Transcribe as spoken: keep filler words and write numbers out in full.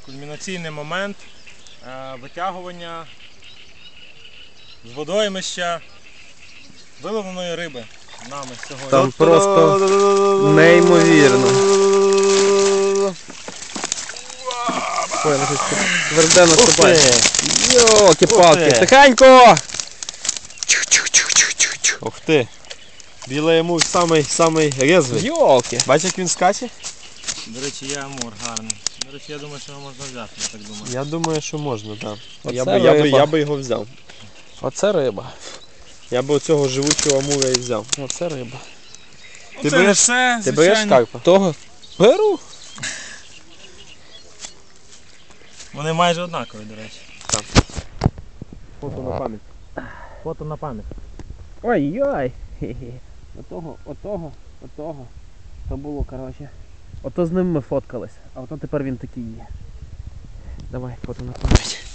кульмінаційний момент е, витягування з водоймища виловленої риби нами сьогодні. Там просто неймовірно. Ой, на щось тверде наступає. Йоки-палки, тихенько! Ух ти! Білий амур самий, самий резвий. Йолки! Бачиш, як він скаче? До речі, є амур гарний. До речі, я думаю, що його можна взяти, я так думаю. Я думаю, що можна, так. Оце Я би, я, би, риба. я би його взяв. Оце риба. Я би оцього живучого амура і взяв. Оце риба. Ти Це береш- не все, Ти береш звичайно. карпа? Того? Беру. Вони майже однакові, до речі. Фото на пам'ять. Фото на пам'ять. Ой-ой. Отого, отого, отого. То було, коротше. Ото з ним ми фоткались, а ото тепер він такий є. Давай, фото на пам'ять.